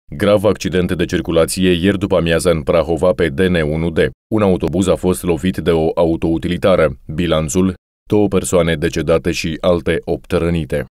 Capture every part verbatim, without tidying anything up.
Grav accident de circulație ieri după amiază în Prahova pe D N unu D. Un autobuz a fost lovit de o autoutilitară. Bilanțul: două persoane decedate și alte opt rănite.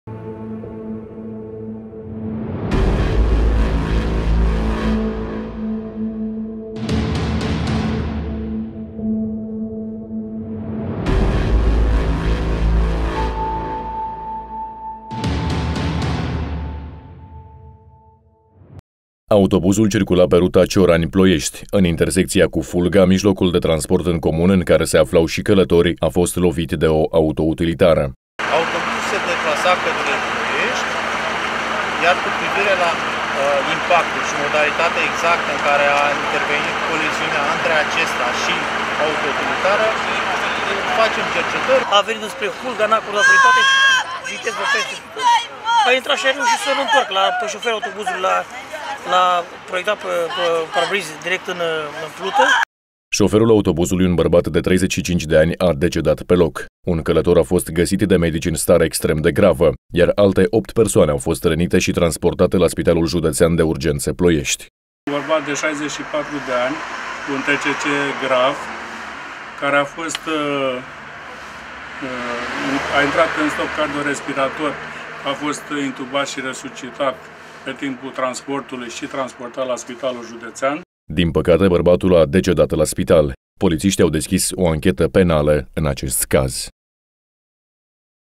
Autobuzul circula pe ruta Ciorani-Ploiești. În intersecția cu Fulga, mijlocul de transport în comun în care se aflau și călători a fost lovit de o autoutilitară. Autobuzul se deplasa către Ploiești, iar cu privire la uh, impactul și modalitatea exactă în care a intervenit coliziunea între acesta și autoutilitară, facem cercetări. A venit spre Fulga, n-a acordat prioritate, viteză peste a intrat și a reușit să-l întorc la, pe șoferul autobuzului la l-a proiectat pe, pe parabriz direct în, în plută. Șoferul autobuzului, un bărbat de treizeci și cinci de ani, a decedat pe loc. Un călător a fost găsit de medici în stare extrem de gravă, iar alte opt persoane au fost rănite și transportate la Spitalul Județean de Urgențe Ploiești. Un bărbat de șaizeci și patru de ani, cu un T C C grav, care a fost uh, uh, a intrat în stop cardiorespirator, a fost intubat și resuscitat pe timpul transportului și transportat la Spitalul Județean. Din păcate, bărbatul a decedat la spital. Polițiștii au deschis o anchetă penală în acest caz.